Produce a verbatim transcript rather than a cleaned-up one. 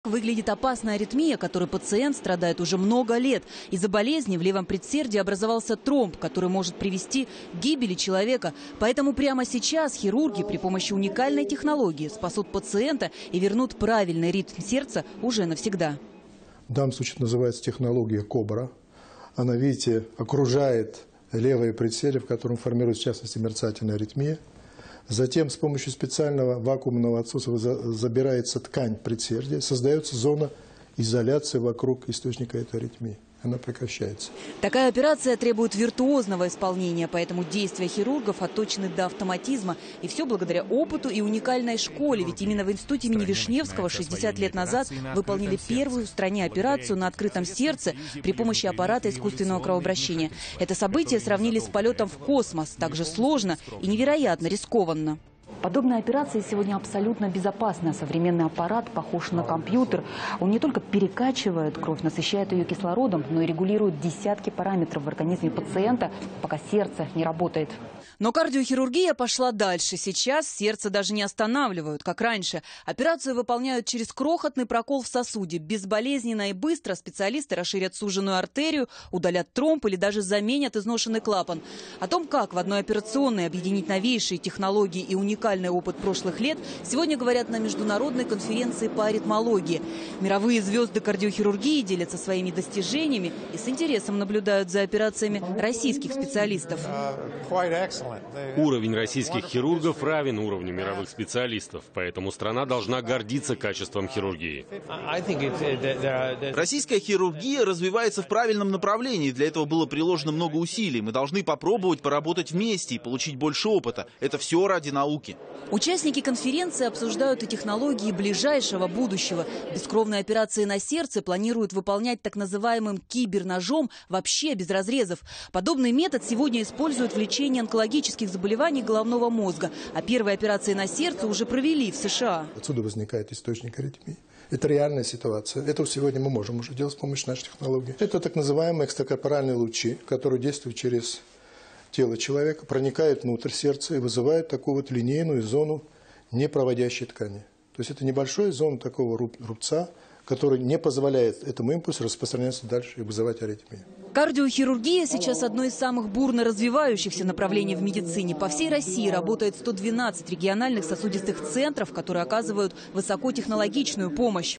Выглядит опасная аритмия, которой пациент страдает уже много лет. Из-за болезни в левом предсердии образовался тромб, который может привести к гибели человека. Поэтому прямо сейчас хирурги при помощи уникальной технологии спасут пациента и вернут правильный ритм сердца уже навсегда. В данном случае это называется технология Кобра. Она, видите, окружает левое предсердие, в котором формируется, в частности, мерцательная аритмия. Затем с помощью специального вакуумного отсоса забирается ткань предсердия, создается зона изоляции вокруг источника этой аритмии. Она прекращается. Такая операция требует виртуозного исполнения, поэтому действия хирургов отточены до автоматизма. И все благодаря опыту и уникальной школе. Ведь именно в институте имени Вишневского шестьдесят лет назад выполнили первую в стране операцию на открытом сердце при помощи аппарата искусственного кровообращения. Это событие сравнили с полетом в космос. Также сложно и невероятно рискованно. Подобная операция сегодня абсолютно безопасна. Современный аппарат похож на компьютер. Он не только перекачивает кровь, насыщает ее кислородом, но и регулирует десятки параметров в организме пациента, пока сердце не работает. Но кардиохирургия пошла дальше. Сейчас сердце даже не останавливают, как раньше. Операцию выполняют через крохотный прокол в сосуде. Безболезненно и быстро специалисты расширят суженную артерию, удалят тромб или даже заменят изношенный клапан. О том, как в одной операционной объединить новейшие технологии и уникальный опыт прошлых лет, сегодня говорят на международной конференции по аритмологии. Мировые звезды кардиохирургии делятся своими достижениями и с интересом наблюдают за операциями российских специалистов. Уровень российских хирургов равен уровню мировых специалистов, поэтому страна должна гордиться качеством хирургии. Российская хирургия развивается в правильном направлении. Для этого было приложено много усилий. Мы должны попробовать поработать вместе и получить больше опыта. Это все ради науки. Участники конференции обсуждают и технологии ближайшего будущего. Бескровные операции на сердце планируют выполнять так называемым киберножом вообще без разрезов. Подобный метод сегодня используют в лечении онкологических заболеваний головного мозга. А первые операции на сердце уже провели в США. Отсюда возникает источник аритмии. Это реальная ситуация. Это сегодня мы можем уже делать с помощью нашей технологии. Это так называемые экстракорпоральные лучи, которые действуют через тело человека, проникают внутрь сердца и вызывают такую вот линейную зону непроводящей ткани. То есть это небольшая зона такого рубца, который не позволяет этому импульсу распространяться дальше и вызывать аритмию. Кардиохирургия сейчас одно из самых бурно развивающихся направлений в медицине. По всей России работает сто двенадцать региональных сосудистых центров, которые оказывают высокотехнологичную помощь.